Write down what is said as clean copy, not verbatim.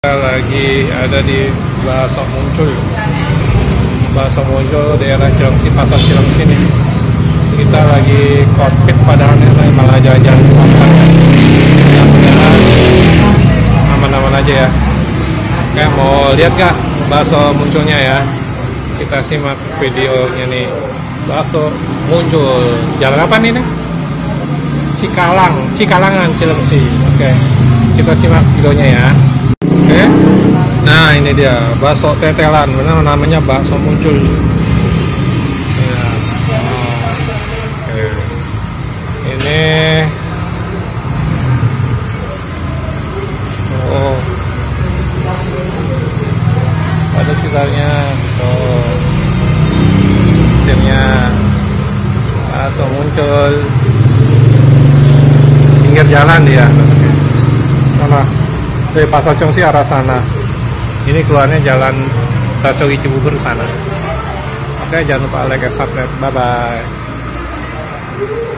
Kita lagi ada di Bakso Muncul daerah Cilengsi, pasar Cilengsi nih. Kita lagi COVID padahal malah jajan makan. Mudah-mudahan aman-aman aja ya. Oke, mau lihat gak bakso munculnya ya? Kita simak videonya nih. Bakso muncul. Jalan apa nih? Cikalangan Cilengsi. Oke, kita simak videonya ya. Oke, nah ini dia bakso tetelan, benar namanya bakso muncul. Ya. Oke. Ini ada sekitarnya mesinnya bakso muncul pinggir jalan dia. Sana dari Pasar Cilengsi arah sana. Ini keluarnya jalan Racogi Cibubur sana. Oke, jangan lupa like, subscribe. Bye bye.